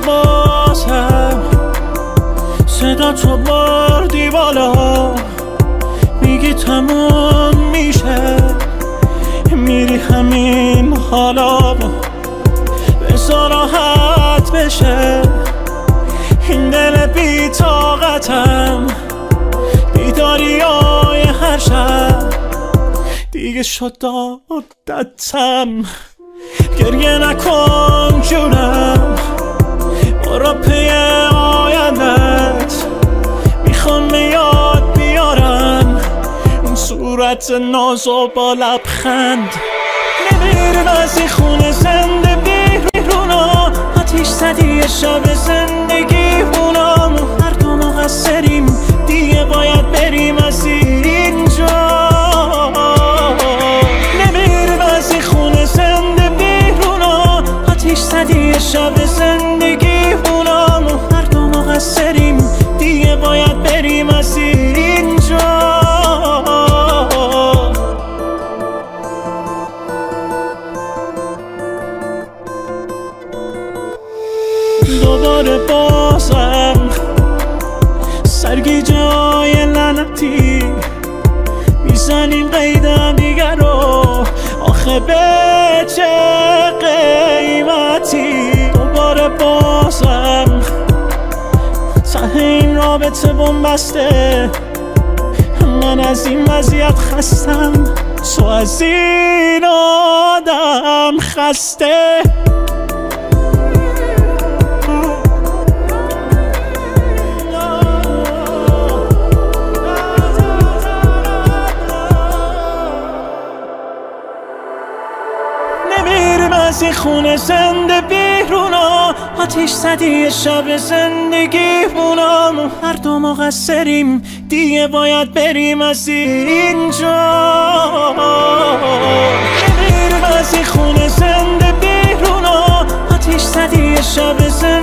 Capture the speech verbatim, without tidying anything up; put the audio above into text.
بازم صدا تو بردی بالا، میگی تموم میشه، میری همین حالا، بذار راحت بشه این دل بی طاقتم، بیداریای هر شب دیگه شد عادتم. گریه نکن جونم، برو پی آیندت، میخوام به یاد بیارم اون صورت ناز و با لبخند. نمیرم از این خونه زنده بیرونا، آتیش زدی شب زندگیمونم، هر دو مقصریم دیگه باید بریم از اینجا. نمیرم از این خونه زنده بیرونا، آتیش زدی شب زندگیمونم، هر دو مقصریم دیگه باید بریم از اینجا. دوباره بازم سرگیجه های لعنتی میزنیم قیدم دیگر رو، آخه به چه قیمتی؟ دوباره بازم ته این رابطه بنبسته، من از این وضعیت خستم، تو از این آدم خسته. نمیریم از این خونه زنده بیرونا، آتیش زدی شب زندگیمونم، هر دو مقصریم دیگه باید بریم از اینجا. نمیریم از این خونه زنده بیرونا، آتیش زدی شب زندگیمونم،